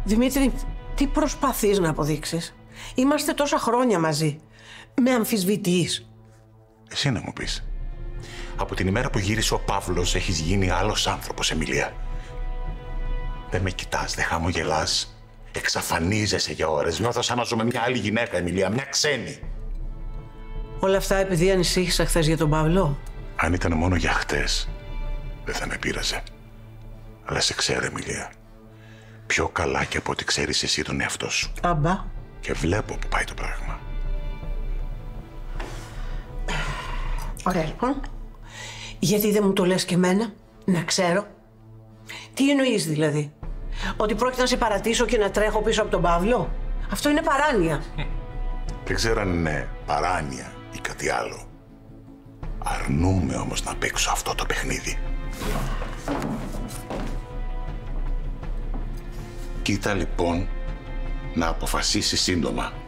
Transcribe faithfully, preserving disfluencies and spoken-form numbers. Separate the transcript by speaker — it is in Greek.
Speaker 1: Δημήτρη, τι προσπαθείς να αποδείξεις? Είμαστε τόσα χρόνια μαζί. Με αμφισβητείς?
Speaker 2: Εσύ να μου πεις. Από την ημέρα που γύρισε ο Παύλος έχεις γίνει άλλος άνθρωπος, Εμιλία. Δεν με κοιτάς, δεν χαμογελάς. Εξαφανίζεσαι για ώρες. Νιώθω σαν να ζω με μια άλλη γυναίκα, Εμιλία, μια ξένη.
Speaker 1: Όλα αυτά επειδή ανησύχησα χθες για τον Παύλο.
Speaker 2: Αν ήταν μόνο για χτες, δεν θα με πείραζε. Αλλά σε ξέρω, Εμιλία. Πιο καλά και από ό,τι ξέρεις εσύ τον εαυτό σου.
Speaker 1: Αμπά.
Speaker 2: Και βλέπω που πάει το πράγμα.
Speaker 1: Ωραία, λοιπόν. Γιατί δεν μου το λες και εμένα, να ξέρω? Τι εννοείς δηλαδή? Ότι πρόκειται να σε παρατήσω και να τρέχω πίσω από τον Παύλο? Αυτό είναι παράνοια.
Speaker 2: Δεν ξέρω αν είναι παράνοια ή κάτι άλλο. Αρνούμαι όμως να παίξω αυτό το παιχνίδι. Κοίτα λοιπόν να αποφασίσεις σύντομα.